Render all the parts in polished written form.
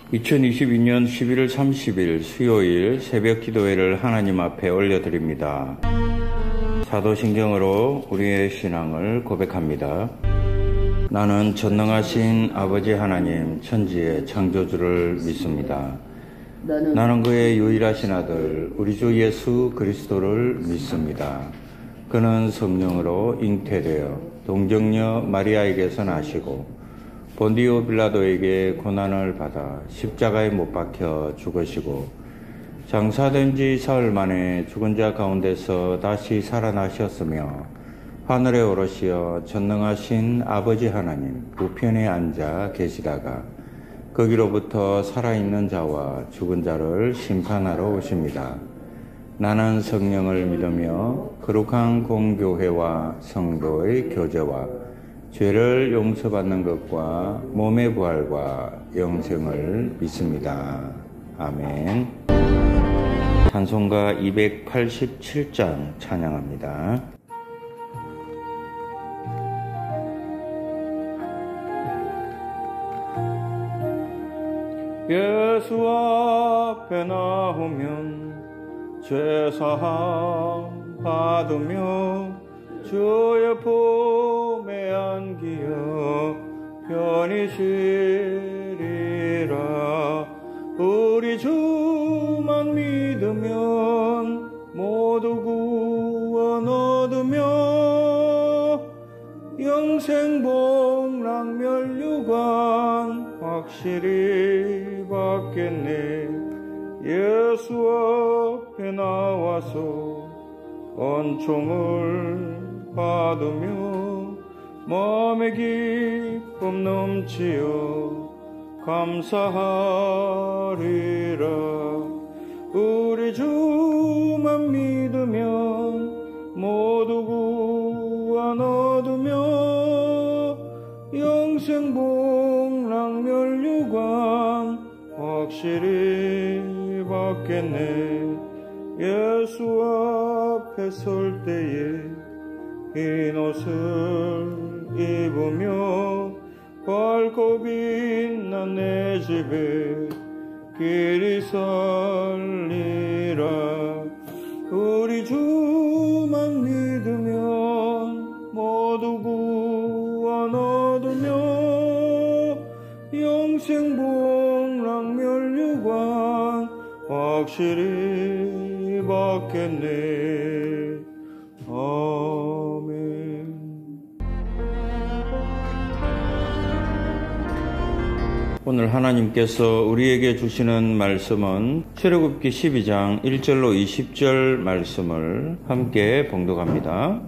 2022년 11월 30일 수요일 새벽 기도회를 하나님 앞에 올려드립니다. 사도신경으로 우리의 신앙을 고백합니다. 나는 전능하신 아버지 하나님 천지의 창조주를 믿습니다. 나는 그의 유일하신 아들 우리 주 예수 그리스도를 믿습니다. 그는 성령으로 잉태되어 동정녀 마리아에게서 나시고 본디오 빌라도에게 고난을 받아 십자가에 못 박혀 죽으시고 장사된 지 사흘 만에 죽은 자 가운데서 다시 살아나셨으며 하늘에 오르시어 전능하신 아버지 하나님 우편에 앉아 계시다가 거기로부터 살아있는 자와 죽은 자를 심판하러 오십니다. 나는 성령을 믿으며 거룩한 공교회와 성도의 교제와 죄를 용서받는 것과 몸의 부활과 영생을 믿습니다. 아멘. 찬송가 287장 찬양합니다. 예수 앞에 나오면 죄사함 받으며 주의 품에 안기어 편히 쉬리라. 우리 주만 믿으면 모두 구원 얻으며 영생 복락 멸류관 확실히 받겠네. 예수 앞에 나와서恩寵을 받으며 마음의 기쁨 넘치어 감사하리라. 우리 주만 믿으면 모두 구원 얻으며 영생 복락 멸류관 확실히 받겠네. 예수 앞에 설 때에 흰 옷을 입으며 밝고 빛난 내 집에 길이 설리라. 우리 주만 믿으면 모두 구원 얻으며 영생 복락 멸류관 확실히 받겠네. 아멘. 오늘 하나님께서 우리에게 주시는 말씀은 출애굽기 12장 1절로 20절 말씀을 함께 봉독합니다.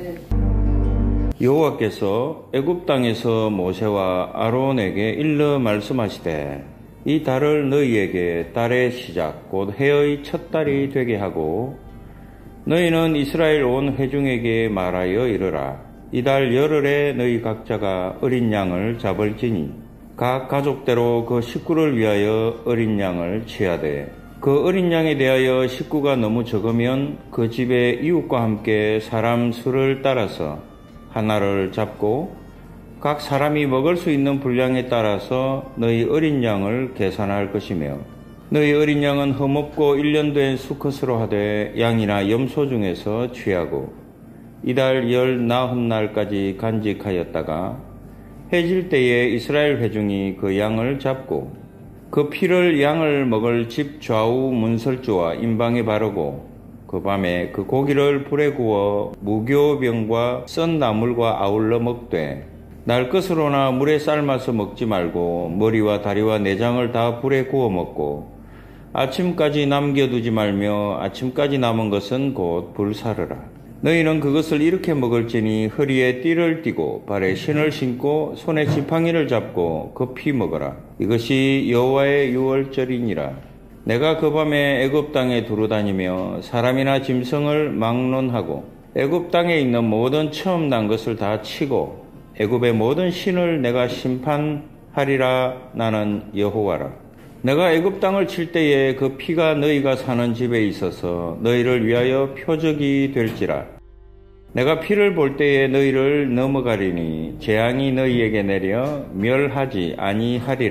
여호와께서 애굽 땅에서 모세와 아론에게 일러 말씀하시되 이 달을 너희에게 달의 시작 곧 해의 첫 달이 되게 하고 너희는 이스라엘 온 회중에게 말하여 이르라. 이달 열흘에 너희 각자가 어린 양을 잡을지니 각 가족대로 그 식구를 위하여 어린 양을 취하되 그 어린 양에 대하여 식구가 너무 적으면 그 집의 이웃과 함께 사람 수를 따라서 하나를 잡고 각 사람이 먹을 수 있는 분량에 따라서 너희 어린 양을 계산할 것이며 너희 어린 양은 흠없고 1년 된 수컷으로 하되 양이나 염소 중에서 취하고 이달 90날까지 간직하였다가 해질 때에 이스라엘 회중이 그 양을 잡고 그 피를 양을 먹을 집 좌우 문설주와 임방에 바르고 그 밤에 그 고기를 불에 구워 무교병과 썬 나물과 아울러 먹되 날 것으로나 물에 삶아서 먹지 말고 머리와 다리와 내장을 다 불에 구워 먹고 아침까지 남겨두지 말며 아침까지 남은 것은 곧 불사르라. 너희는 그것을 이렇게 먹을지니 허리에 띠를 띠고 발에 신을 신고 손에 지팡이를 잡고 급히 먹어라. 이것이 여호와의 유월절이니라. 내가 그 밤에 애굽 땅에 두루다니며 사람이나 짐승을 막론하고 애굽 땅에 있는 모든 처음 난 것을 다 치고 애굽의 모든 신을 내가 심판하리라. 나는 여호와라. 내가 애굽 땅을 칠 때에 그 피가 너희가 사는 집에 있어서 너희를 위하여 표적이 될지라. 내가 피를 볼 때에 너희를 넘어가리니 재앙이 너희에게 내려 멸하지 아니하리라.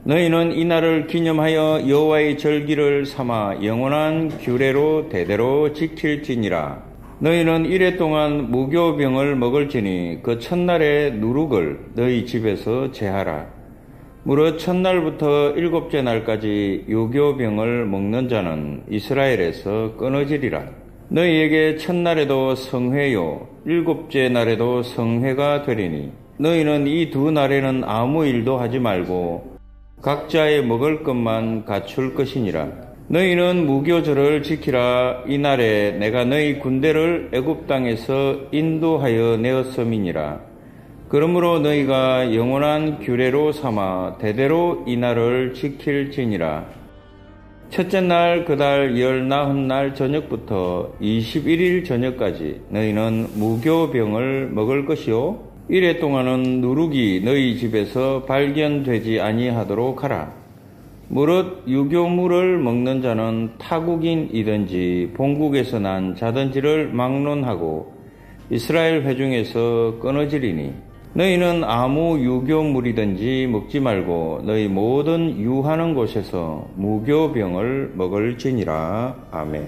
너희는 이 날을 기념하여 여호와의 절기를 삼아 영원한 규례로 대대로 지킬지니라. 너희는 이래 동안 무교병을 먹을지니 그 첫날의 누룩을 너희 집에서 제하라. 무릇 첫날부터 일곱째 날까지 유교병을 먹는 자는 이스라엘에서 끊어지리라. 너희에게 첫날에도 성회요 일곱째 날에도 성회가 되리니 너희는 이 두 날에는 아무 일도 하지 말고 각자의 먹을 것만 갖출 것이니라. 너희는 무교절을 지키라. 이 날에 내가 너희 군대를 애굽 땅에서 인도하여 내었음이니라. 그러므로 너희가 영원한 규례로 삼아 대대로 이 날을 지킬지니라. 첫째 날 그달 19날 저녁부터 21일 저녁까지 너희는 무교병을 먹을 것이요 이래 동안은 누룩이 너희 집에서 발견되지 아니하도록 하라. 무릇 유교물을 먹는 자는 타국인이든지 본국에서 난 자든지를 막론하고 이스라엘 회중에서 끊어지리니 너희는 아무 유교물이든지 먹지 말고 너희 모든 유하는 곳에서 무교병을 먹을지니라. 아멘.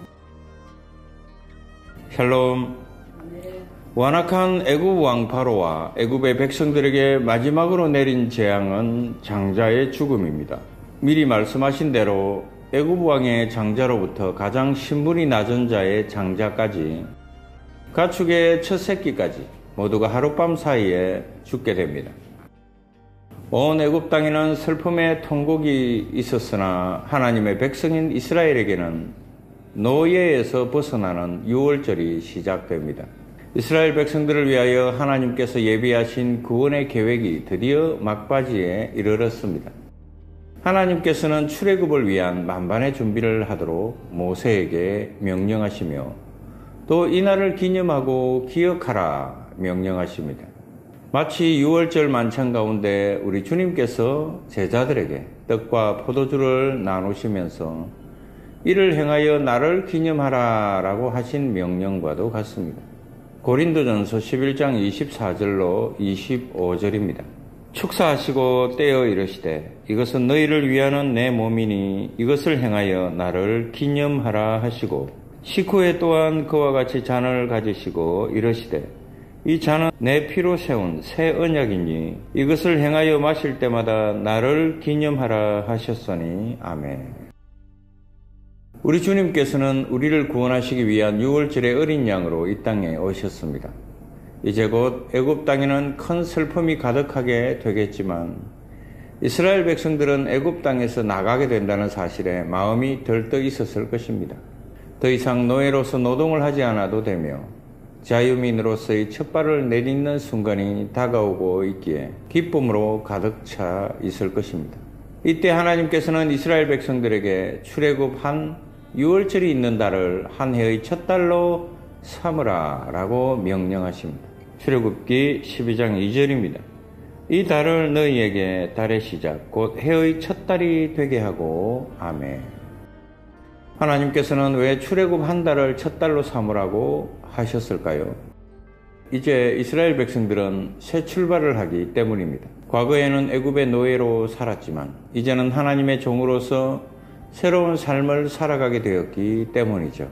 샬롬. 완악한 애굽 왕 바로와 애굽의 백성들에게 마지막으로 내린 재앙은 장자의 죽음입니다. 미리 말씀하신 대로 애굽 왕의 장자로부터 가장 신분이 낮은 자의 장자까지 가축의 첫 새끼까지 모두가 하룻밤 사이에 죽게 됩니다. 온 애굽 땅에는 슬픔의 통곡이 있었으나 하나님의 백성인 이스라엘에게는 노예에서 벗어나는 유월절이 시작됩니다. 이스라엘 백성들을 위하여 하나님께서 예비하신 구원의 계획이 드디어 막바지에 이르렀습니다. 하나님께서는 출애굽을 위한 만반의 준비를 하도록 모세에게 명령하시며 또 이날을 기념하고 기억하라 명령하십니다. 마치 유월절 만찬 가운데 우리 주님께서 제자들에게 떡과 포도주를 나누시면서 이를 행하여 나를 기념하라 라고 하신 명령과도 같습니다. 고린도전서 11장 24절로 25절입니다. 축사하시고 떼어 이르시되 이것은 너희를 위하는 내 몸이니 이것을 행하여 나를 기념하라 하시고 식후에 또한 그와 같이 잔을 가지시고 이르시되 이 잔은 내 피로 세운 새 언약이니 이것을 행하여 마실 때마다 나를 기념하라 하셨으니 아멘. 우리 주님께서는 우리를 구원하시기 위한 유월절의 어린 양으로 이 땅에 오셨습니다. 이제 곧 애굽 땅에는 큰 슬픔이 가득하게 되겠지만 이스라엘 백성들은 애굽 땅에서 나가게 된다는 사실에 마음이 들떠 있었을 것입니다. 더 이상 노예로서 노동을 하지 않아도 되며 자유민으로서의 첫 발을 내딛는 순간이 다가오고 있기에 기쁨으로 가득 차 있을 것입니다. 이때 하나님께서는 이스라엘 백성들에게 출애굽 한 유월절이 있는 달을 한 해의 첫 달로 삼으라 라고 명령하십니다. 출애굽기 12장 2절입니다. 이 달을 너희에게 달의 시작 곧 해의 첫 달이 되게 하고 아멘. 하나님께서는 왜 출애굽 한 달을 첫 달로 삼으라고 하셨을까요? 이제 이스라엘 백성들은 새 출발을 하기 때문입니다. 과거에는 애굽의 노예로 살았지만 이제는 하나님의 종으로서 새로운 삶을 살아가게 되었기 때문이죠.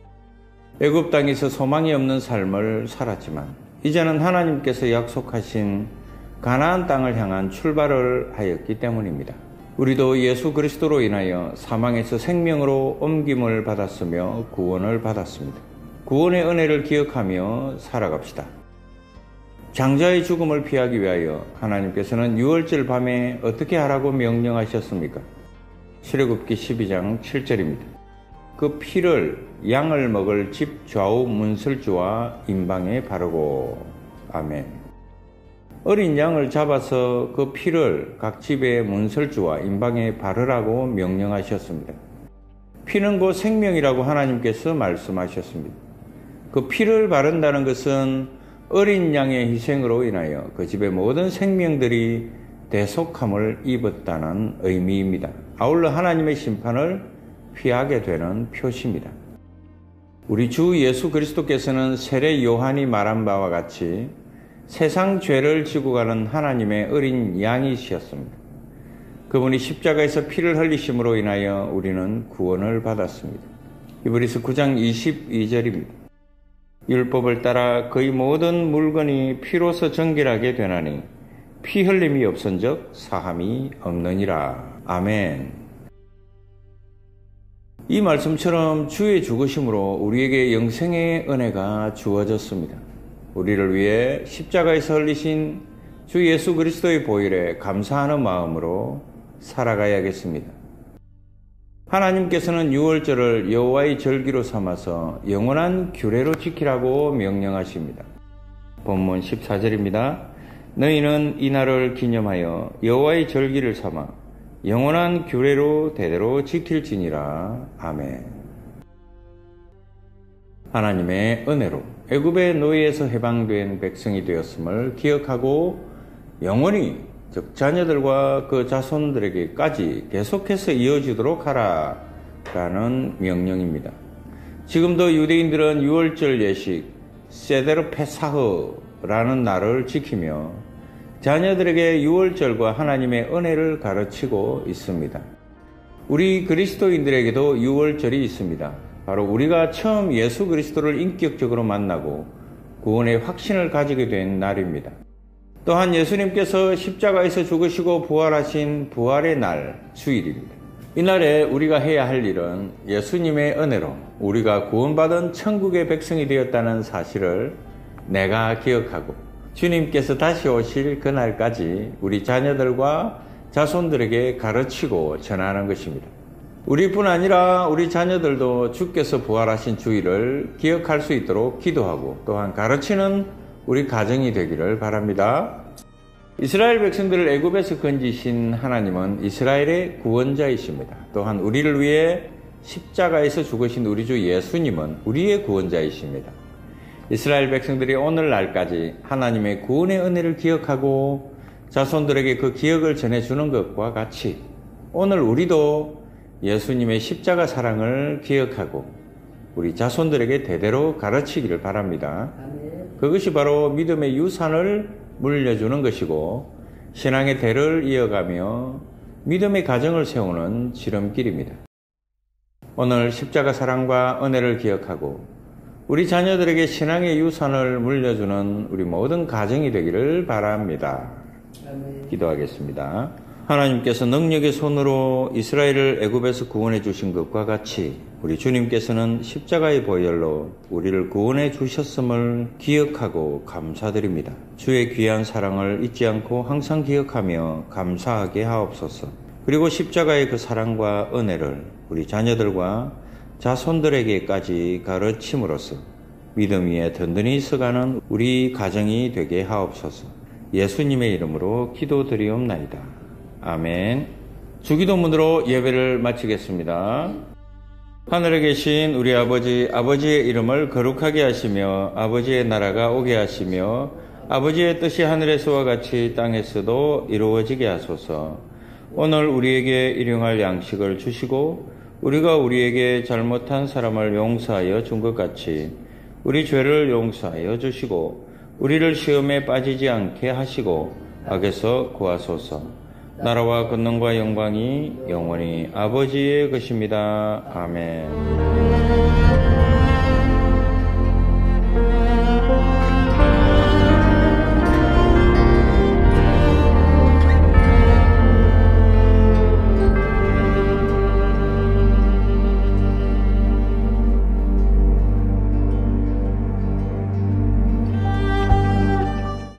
애굽 땅에서 소망이 없는 삶을 살았지만 이제는 하나님께서 약속하신 가나안 땅을 향한 출발을 하였기 때문입니다. 우리도 예수 그리스도로 인하여 사망에서 생명으로 옮김을 받았으며 구원을 받았습니다. 구원의 은혜를 기억하며 살아갑시다. 장자의 죽음을 피하기 위하여 하나님께서는 유월절 밤에 어떻게 하라고 명령하셨습니까? 출애굽기 12장 7절입니다. 그 피를 양을 먹을 집 좌우 문설주와 임방에 바르고 아멘. 어린 양을 잡아서 그 피를 각 집의 문설주와 임방에 바르라고 명령하셨습니다. 피는 곧 생명이라고 하나님께서 말씀하셨습니다. 그 피를 바른다는 것은 어린 양의 희생으로 인하여 그 집의 모든 생명들이 대속함을 입었다는 의미입니다. 아울러 하나님의 심판을 피하게 되는 표시입니다. 우리 주 예수 그리스도께서는 세례 요한이 말한 바와 같이 세상 죄를 지고 가는 하나님의 어린 양이시였습니다. 그분이 십자가에서 피를 흘리심으로 인하여 우리는 구원을 받았습니다. 히브리서 9장 22절입니다. 율법을 따라 거의 모든 물건이 피로서 정결하게 되나니 피 흘림이 없은즉 사함이 없느니라. 아멘. 이 말씀처럼 주의 죽으심으로 우리에게 영생의 은혜가 주어졌습니다. 우리를 위해 십자가에서 흘리신 주 예수 그리스도의 보혈에 감사하는 마음으로 살아가야겠습니다. 하나님께서는 유월절을 여호와의 절기로 삼아서 영원한 규례로 지키라고 명령하십니다. 본문 14절입니다. 너희는 이 날을 기념하여 여호와의 절기를 삼아 영원한 규례로 대대로 지킬지니라. 아멘. 하나님의 은혜로 애굽의 노예에서 해방된 백성이 되었음을 기억하고 영원히 즉 자녀들과 그 자손들에게까지 계속해서 이어지도록 하라 라는 명령입니다. 지금도 유대인들은 유월절 예식 세데르 페사흐라는 날을 지키며 자녀들에게 유월절과 하나님의 은혜를 가르치고 있습니다. 우리 그리스도인들에게도 유월절이 있습니다. 바로 우리가 처음 예수 그리스도를 인격적으로 만나고 구원의 확신을 가지게 된 날입니다. 또한 예수님께서 십자가에서 죽으시고 부활하신 부활의 날, 주일입니다. 이날에 우리가 해야 할 일은 예수님의 은혜로 우리가 구원받은 천국의 백성이 되었다는 사실을 내가 기억하고 주님께서 다시 오실 그날까지 우리 자녀들과 자손들에게 가르치고 전하는 것입니다. 우리뿐 아니라 우리 자녀들도 주께서 부활하신 주일을 기억할 수 있도록 기도하고 또한 가르치는 우리 가정이 되기를 바랍니다. 이스라엘 백성들을 애굽에서 건지신 하나님은 이스라엘의 구원자이십니다. 또한 우리를 위해 십자가에서 죽으신 우리 주 예수님은 우리의 구원자이십니다. 이스라엘 백성들이 오늘날까지 하나님의 구원의 은혜를 기억하고 자손들에게 그 기억을 전해주는 것과 같이 오늘 우리도 예수님의 십자가 사랑을 기억하고 우리 자손들에게 대대로 가르치기를 바랍니다. 그것이 바로 믿음의 유산을 물려주는 것이고 신앙의 대를 이어가며 믿음의 가정을 세우는 지름길입니다. 오늘 십자가 사랑과 은혜를 기억하고 우리 자녀들에게 신앙의 유산을 물려주는 우리 모든 가정이 되기를 바랍니다. 기도하겠습니다. 하나님께서 능력의 손으로 이스라엘을 애굽에서 구원해 주신 것과 같이 우리 주님께서는 십자가의 보혈로 우리를 구원해 주셨음을 기억하고 감사드립니다. 주의 귀한 사랑을 잊지 않고 항상 기억하며 감사하게 하옵소서. 그리고 십자가의 그 사랑과 은혜를 우리 자녀들과 자손들에게까지 가르침으로써 믿음 위에 든든히 서가는 우리 가정이 되게 하옵소서. 예수님의 이름으로 기도드리옵나이다. 아멘. 주기도문으로 예배를 마치겠습니다. 하늘에 계신 우리 아버지, 아버지의 이름을 거룩하게 하시며 아버지의 나라가 오게 하시며 아버지의 뜻이 하늘에서와 같이 땅에서도 이루어지게 하소서. 오늘 우리에게 일용할 양식을 주시고 우리가 우리에게 잘못한 사람을 용서하여 준 것 같이 우리 죄를 용서하여 주시고 우리를 시험에 빠지지 않게 하시고 악에서 구하소서. 나라와 권능과 영광이 영원히 아버지의 것입니다. 아멘.